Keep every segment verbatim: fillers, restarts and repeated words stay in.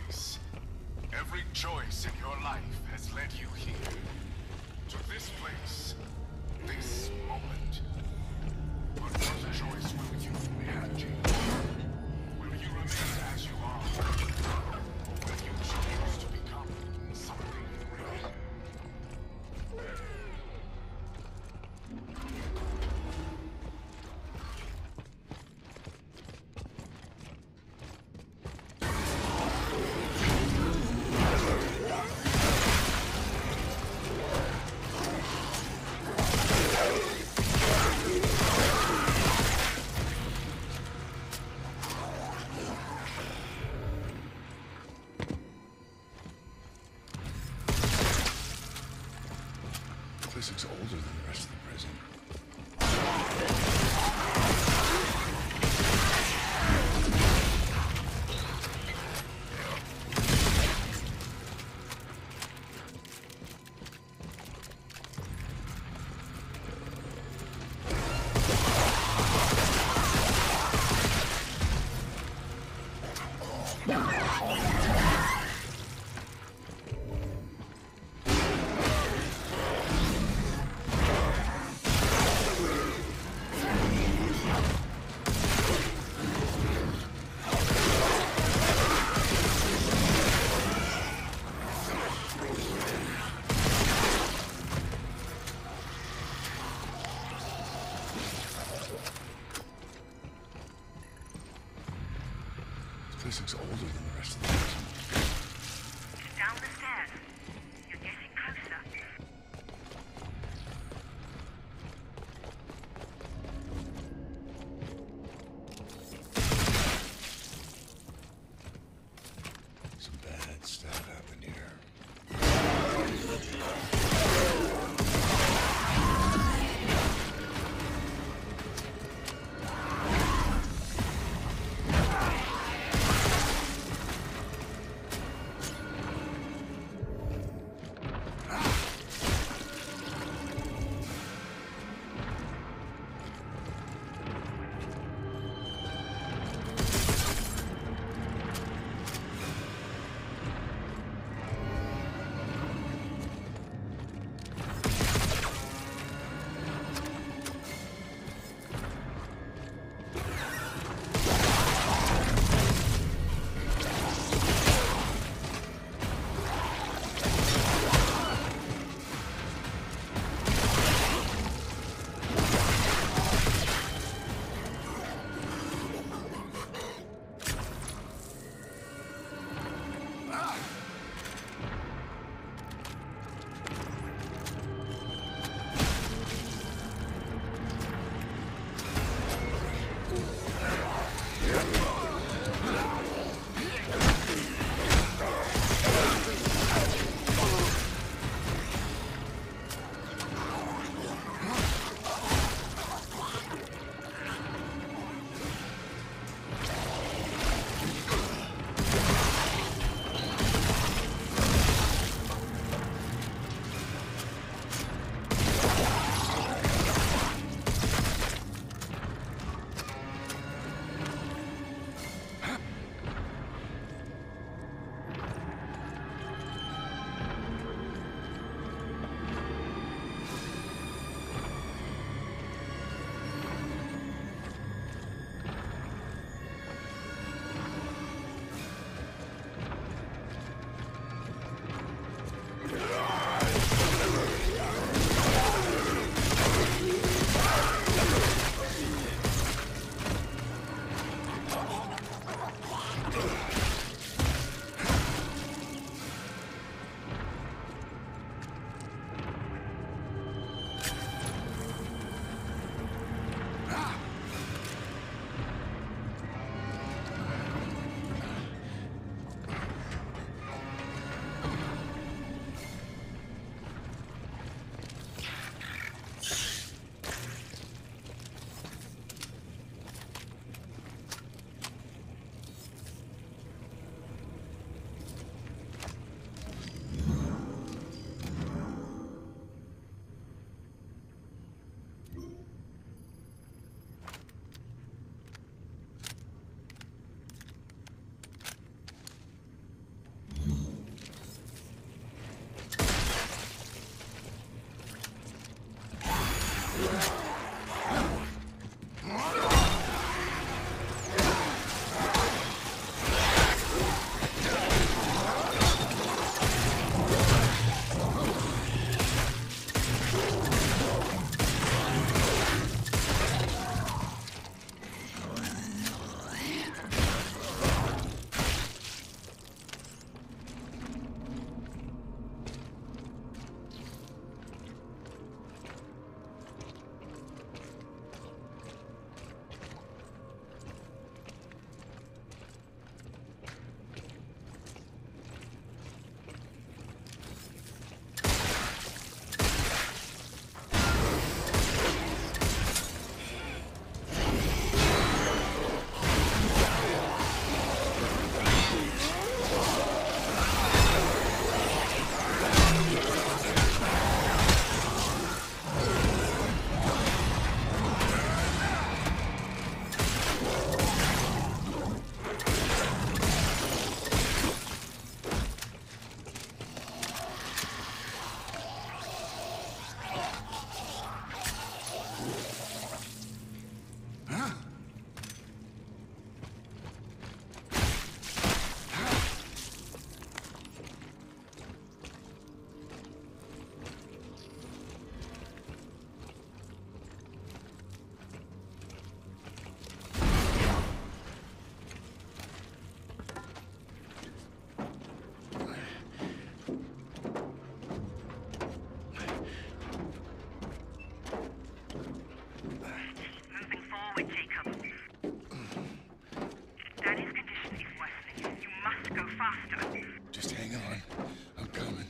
place. Every choice in your life has led you here. To this place. This moment. But what choice will you make, James? Will you remain as you are? Or will you choose to become something greater? This looks older than the rest of the prison. This looks older than the rest of the prison. It's down the stairs. You're getting closer. Some bad stuff happened here. faster. Just hang on. I'm coming.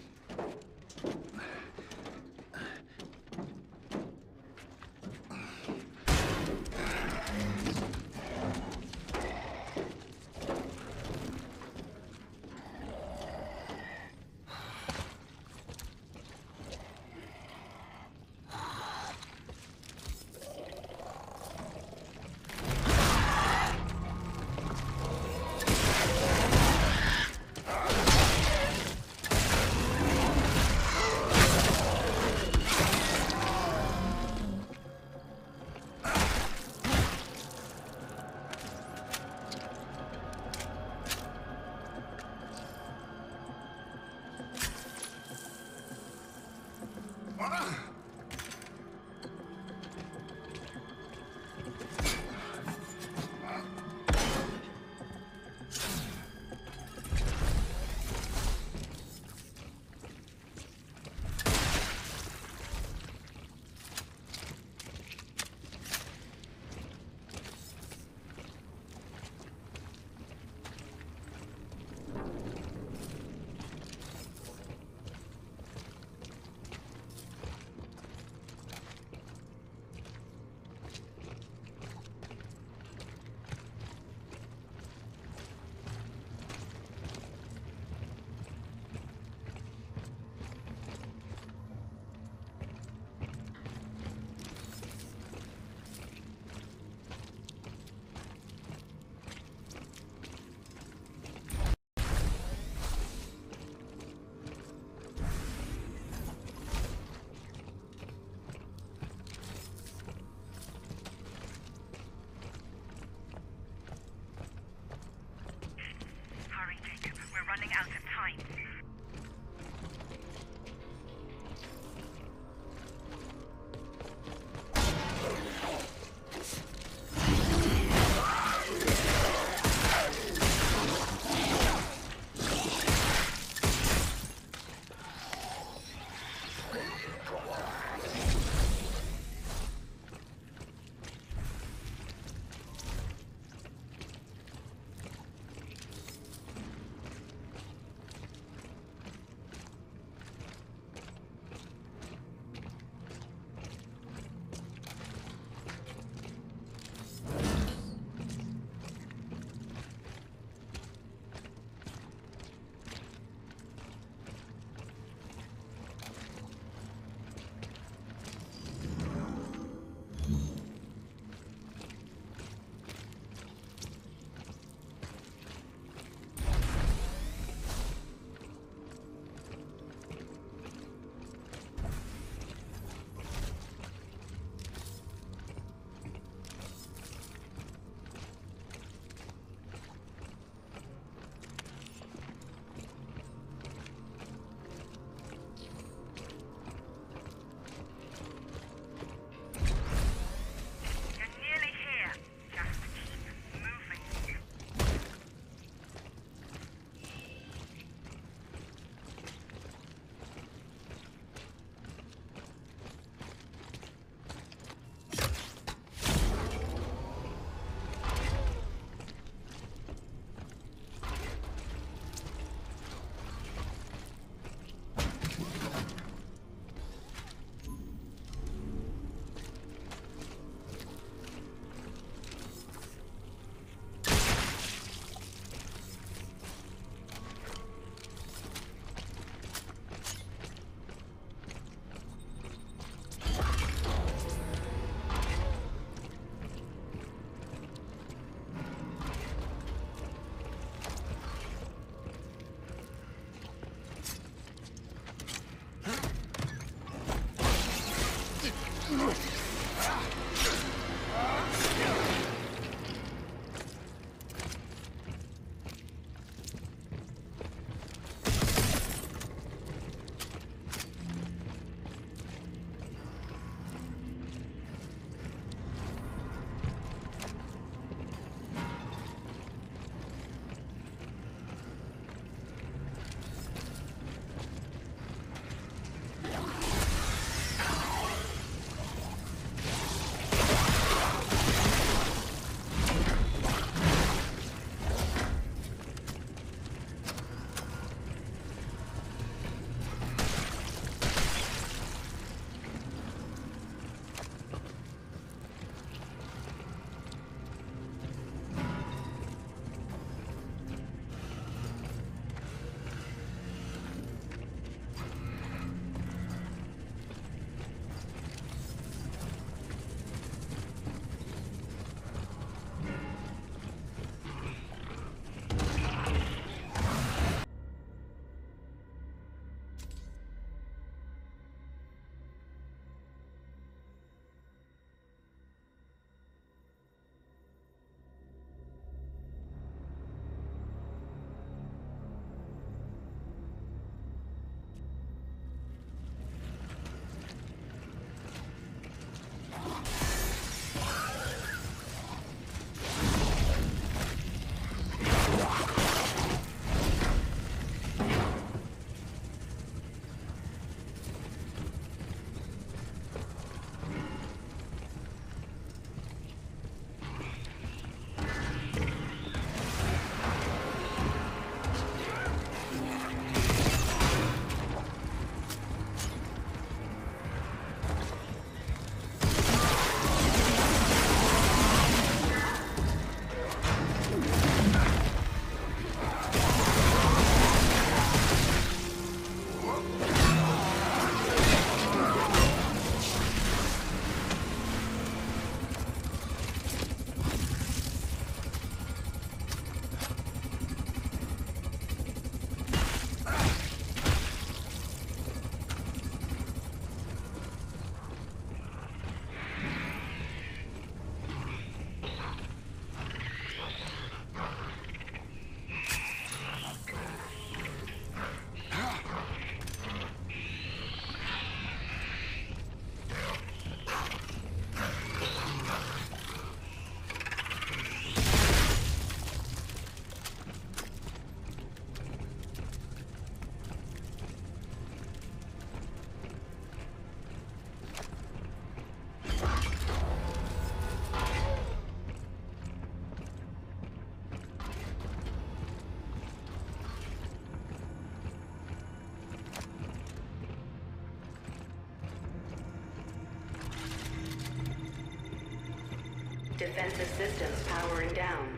Defensive systems powering down.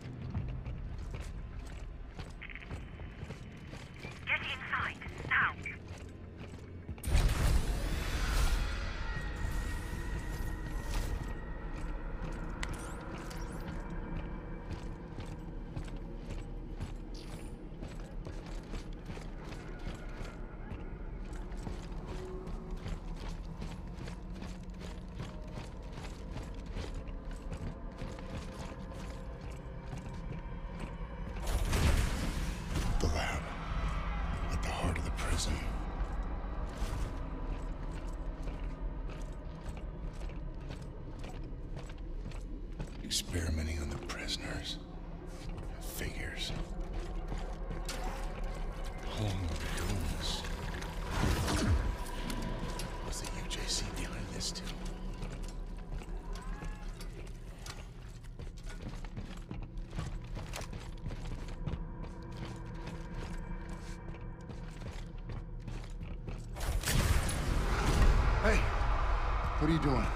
Get inside, now! The lab. At the heart of the prison. Experimenting on the prisoners. Figures. How long have we been doing this? Was the U J C behind this too? Hey! What are you doing?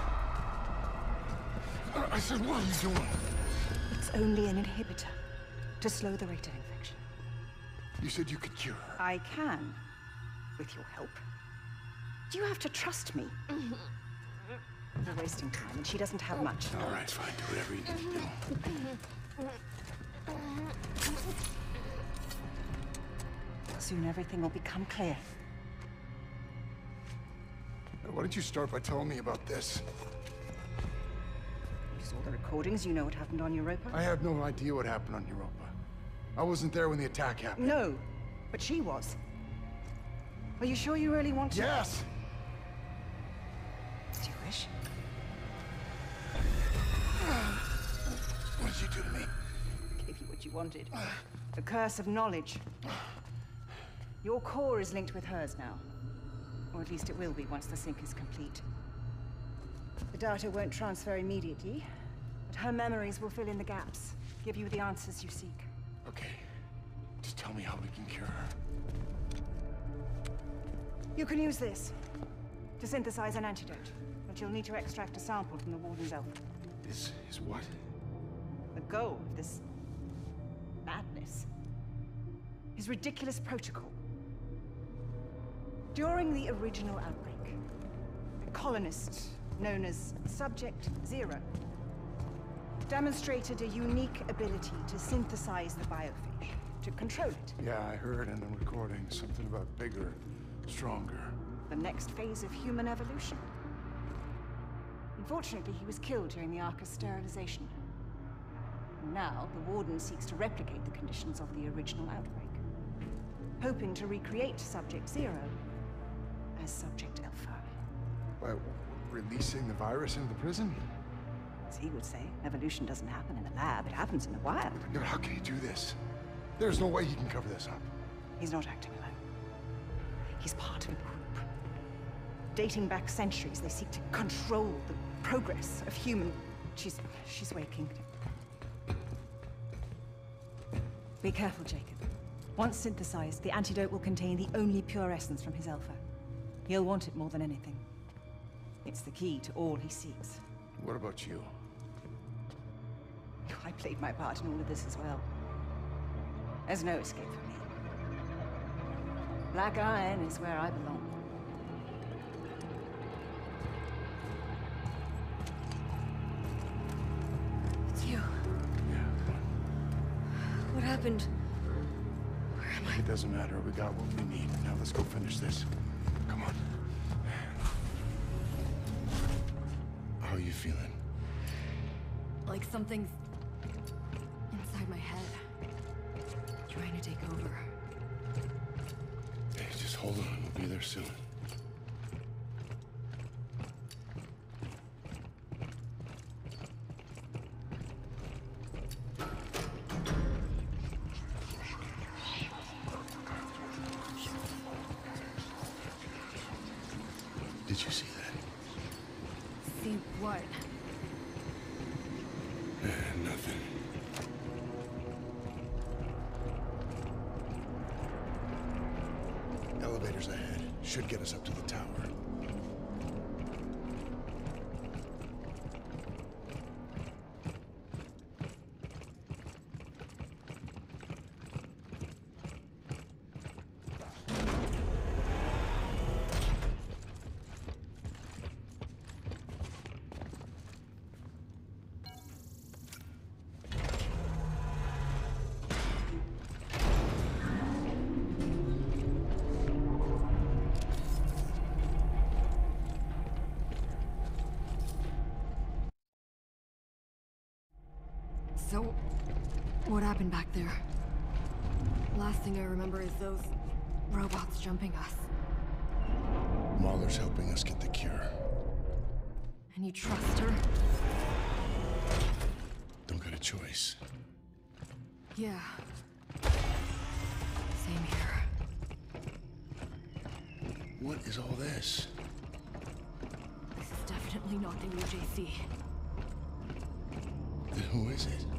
I- I said, what are you doing? It's only an inhibitor to slow the rate of infection. You said you could cure her. I can, with your help. You have to trust me. We're wasting time, and she doesn't have much. All right, fine. Do whatever you need to do. Soon everything will become clear. Why don't you start by telling me about this? You saw the recordings, you know what happened on Europa? I have no idea what happened on Europa. I wasn't there when the attack happened. No, but she was. Are you sure you really want to? Yes! As you wish. What did you do to me? Gave you what you wanted. The curse of knowledge. Your core is linked with hers now. Or at least it will be once the sync is complete. The data won't transfer immediately, but her memories will fill in the gaps, give you the answers you seek. Okay. Just tell me how we can cure her. You can use this to synthesize an antidote, but you'll need to extract a sample from the Warden's elf. This is what? The goal of this madness is ridiculous protocol. During the original outbreak, a colonist known as Subject Zero demonstrated a unique ability to synthesize the biophage, to control it. Yeah, I heard in the recording something about bigger, stronger. The next phase of human evolution. Unfortunately, he was killed during the Arcus sterilization. And now, the Warden seeks to replicate the conditions of the original outbreak, hoping to recreate Subject Zero as Subject Alpha. By releasing the virus into the prison? As he would say, evolution doesn't happen in a lab, it happens in the wild. Yeah, but how can he do this? There's no way he can cover this up. He's not acting alone. He's part of a group. Dating back centuries, they seek to control the progress of human... She's... she's waking. Be careful, Jacob. Once synthesized, the antidote will contain the only pure essence from his alpha. He'll want it more than anything. It's the key to all he seeks. What about you? I played my part in all of this as well. There's no escape for me. Black Iron is where I belong. It's you. Yeah, come on. What happened? Where am I? It doesn't matter. We got what we need. Now let's go finish this. Come on. How are you feeling? Like something's inside my head, trying to take over. Hey, just hold on. We'll be there soon. Did you see that? See what? Eh, nothing. Elevators ahead. Should get us up to the tower. So, what happened back there? Last thing I remember is those robots jumping us. Mahler's helping us get the cure. And you trust her? Don't got a choice. Yeah. Same here. What is all this? This is definitely not the new J C. Then who is it?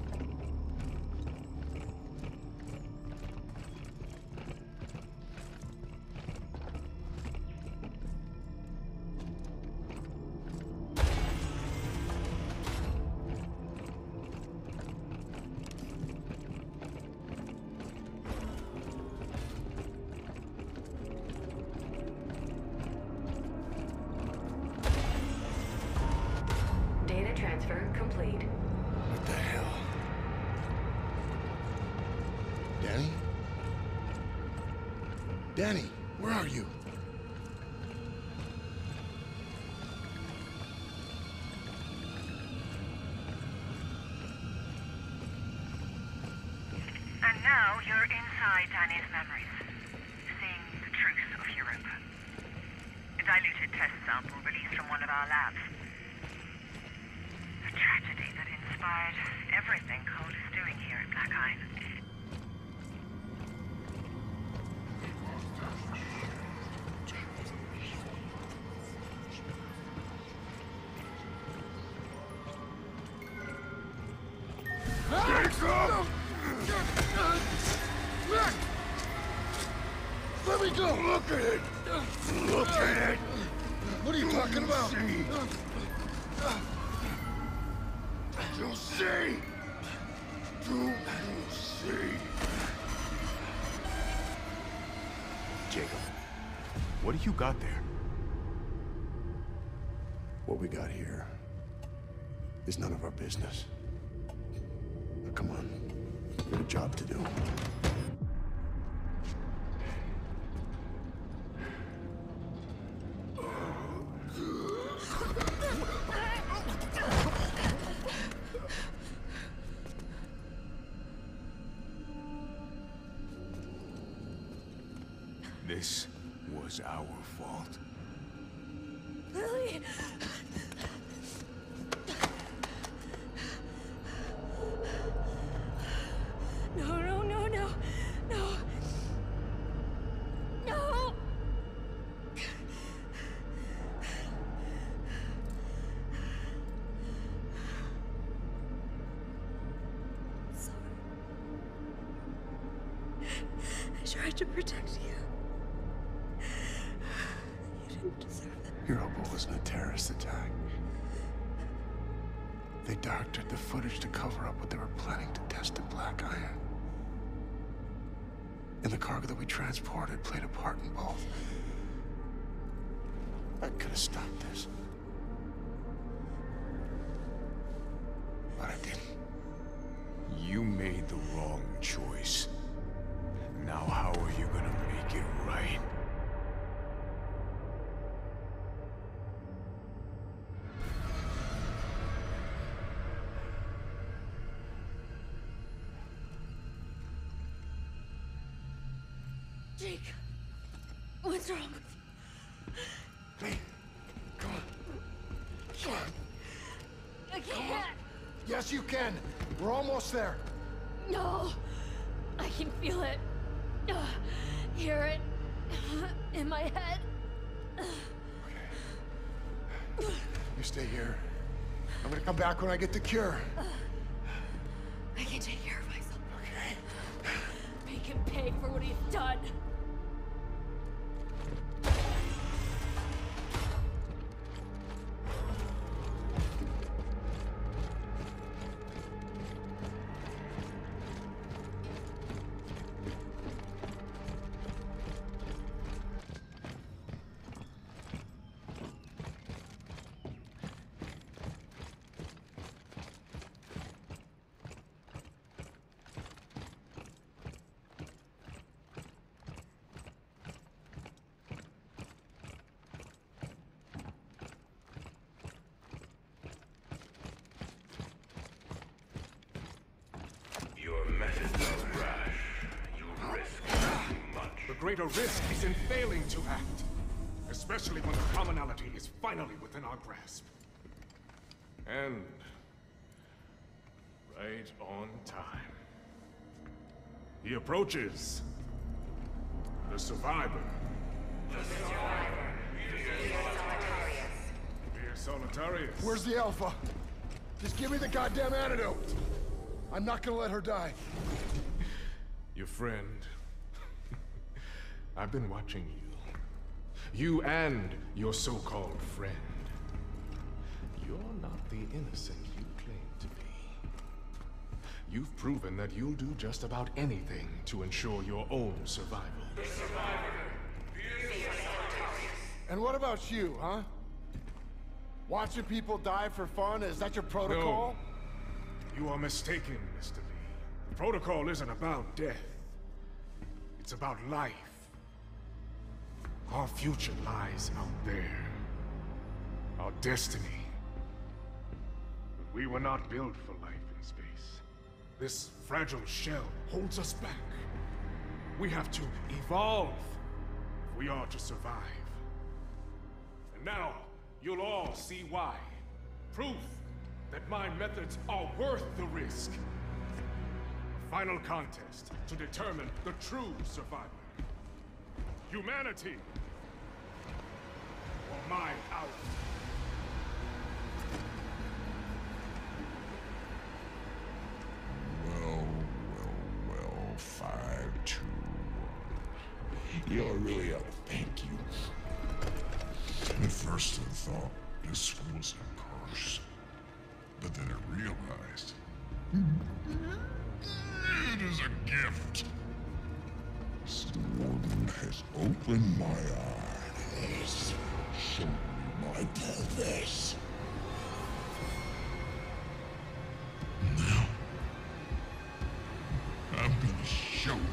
Data transfer complete. What the hell? Danny? Danny, where are you? And now you're inside Danny's memories, seeing the truth of Europa. A diluted test sample released from one of our labs. A tragedy that inspired everything Cold is doing here at Black Island. Let me go! Look at it! Look at it! What are you talking about? Do you see? Do you see? Jacob, what do you got there? What we got here is none of our business. Now, come on. We got a job to do. This was our fault. Lily! No, no, no, no, no. No! Sorry. I tried to protect you. You didn't deserve it. Europa wasn't a terrorist attack. They doctored the footage to cover up what they were planning to test at Black Iron. And the cargo that we transported played a part in both. I could have stopped this. But I didn't. You made the wrong choice. Now how are you gonna make it right? Jake, what's wrong with you? Hey, come on. Come on. I can't. Yes, you can. We're almost there. No, I can feel it. Uh, hear it in my head. Okay. You stay here. I'm gonna come back when I get the cure. I can take care of myself. Okay. Make him pay for what he's done. greater risk is in failing to act. Especially when the commonality is finally within our grasp. And... right on time. He approaches. The survivor. The survivor. Fear Solitarius. Where's the Alpha? Just give me the goddamn antidote. I'm not gonna let her die. Your friend. I've been watching you. You and your so-called friend. You're not the innocent you claim to be. You've proven that you'll do just about anything to ensure your own survival. The survivor. And what about you, huh? Watching people die for fun? Is that your protocol? No. You are mistaken, Mister Lee. The protocol isn't about death. It's about life. Our future lies out there. Our destiny. But we were not built for life in space. This fragile shell holds us back. We have to evolve if we are to survive. And now, you'll all see why. Proof that my methods are worth the risk. A final contest to determine the true survivor. Humanity! Or my hour. Well, well, well, five, two, one. You're really a thank you. At first I thought this was a curse, but then I realized it is a gift. The warden has opened my eyes, shown me my purpose. Now, I'm gonna show you.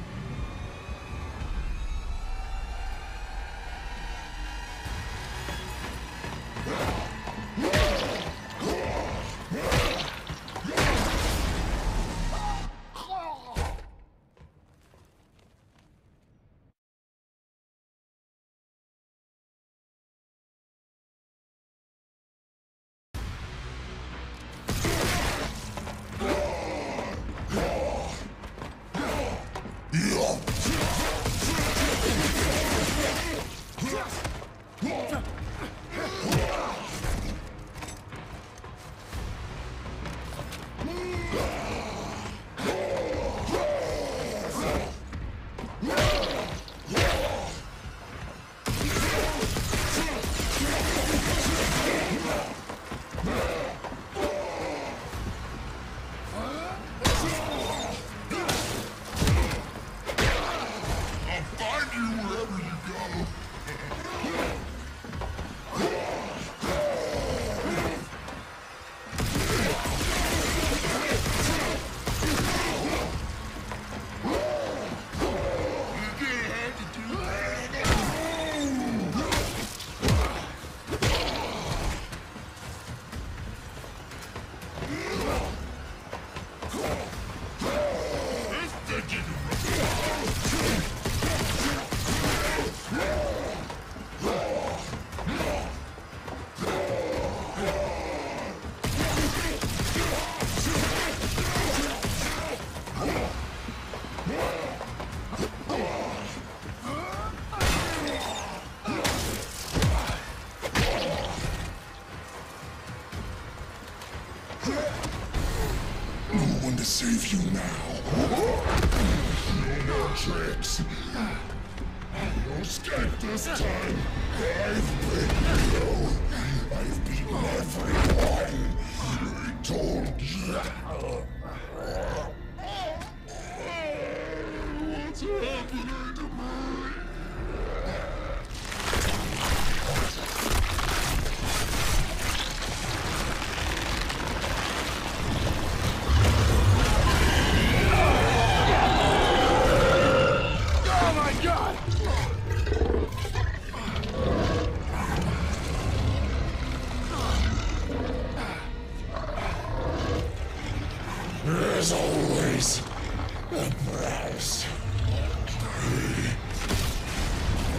Save you now. No more tricks. No escape this time. I've beaten you. I've beaten everyone. I told you. What's happening to me? There's always a price.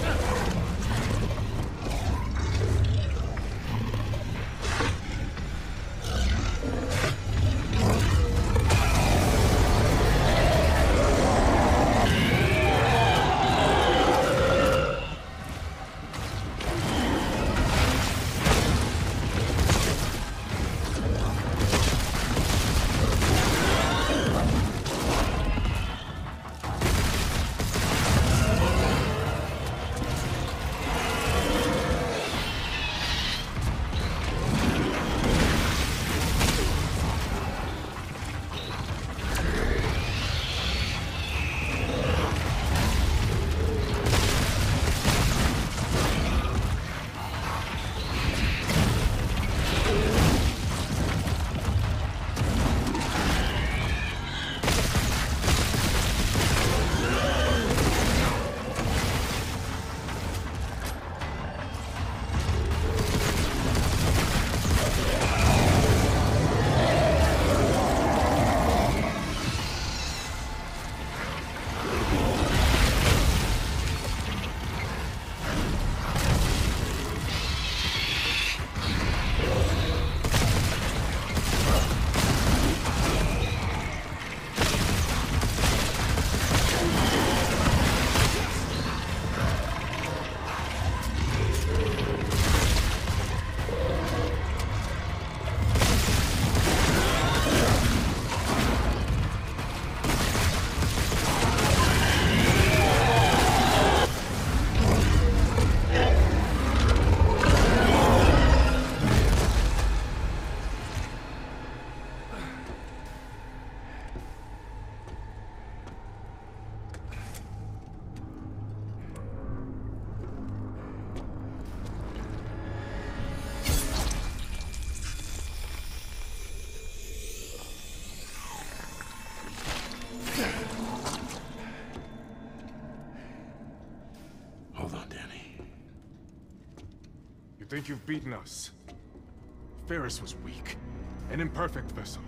Think you've beaten us? Ferris was weak, an imperfect vessel.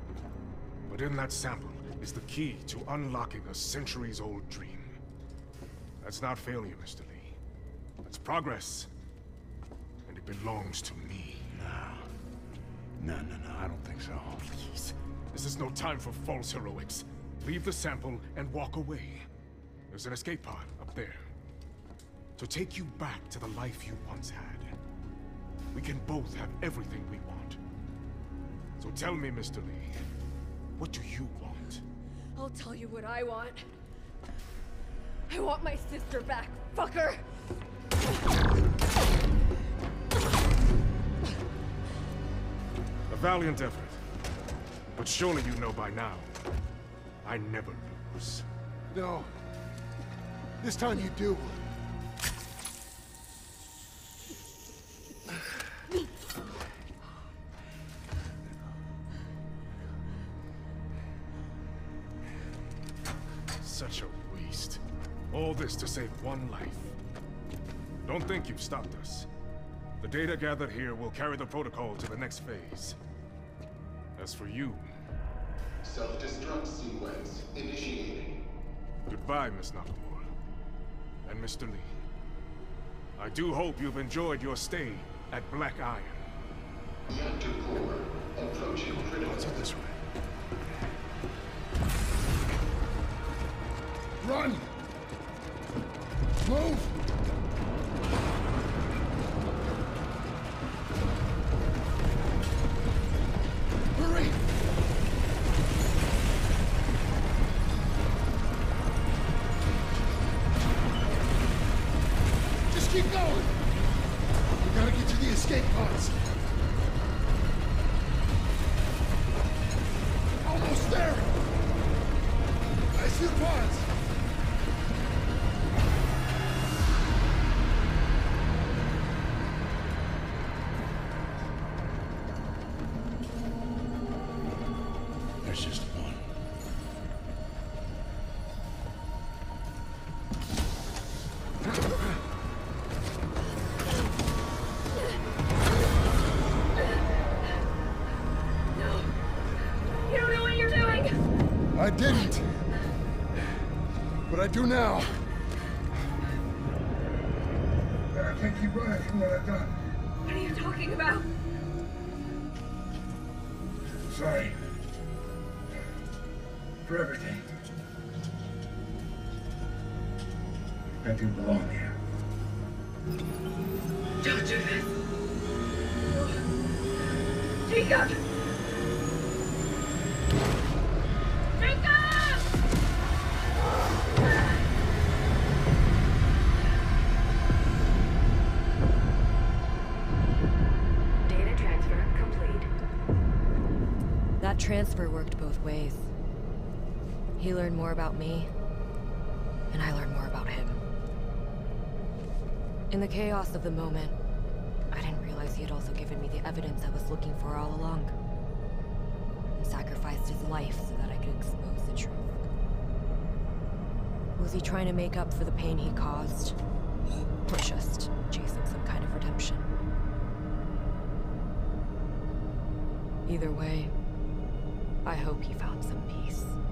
But in that sample is the key to unlocking a centuries-old dream. That's not failure, Mister Lee. That's progress. And it belongs to me. No. No, no, no, I don't think so. Please. This is no time for false heroics. Leave the sample and walk away. There's an escape pod up there. To take you back to the life you once had. We can both have everything we want. So tell me, Mister Lee, what do you want? I'll tell you what I want. I want my sister back, fucker! A valiant effort. But surely you know by now, I never lose. No. This time you do. Such a waste. All this to save one life. Don't think you've stopped us. The data gathered here will carry the protocol to the next phase. As for you... Self-destruct sequence initiating. Goodbye, Miss Nakamura. And Mister Lee. I do hope you've enjoyed your stay at Black Iron. Reactor core approaching critical. Let's go this way. Run! Move! Hurry! Just keep going! We gotta get to the escape pods. Almost there! I see the pods! There's just one. You don't know what you're doing! I didn't. But I do now. can't keep running from what I've done. What are you talking about? Sorry. For everything. I do belong here. Don't do this. Jacob! Jacob! Data transfer complete. That transfer worked both ways. He learned more about me, and I learned more about him. In the chaos of the moment, I didn't realize he had also given me the evidence I was looking for all along. And sacrificed his life so that I could expose the truth. Was he trying to make up for the pain he caused? Or just chasing some kind of redemption? Either way, I hope he found some peace.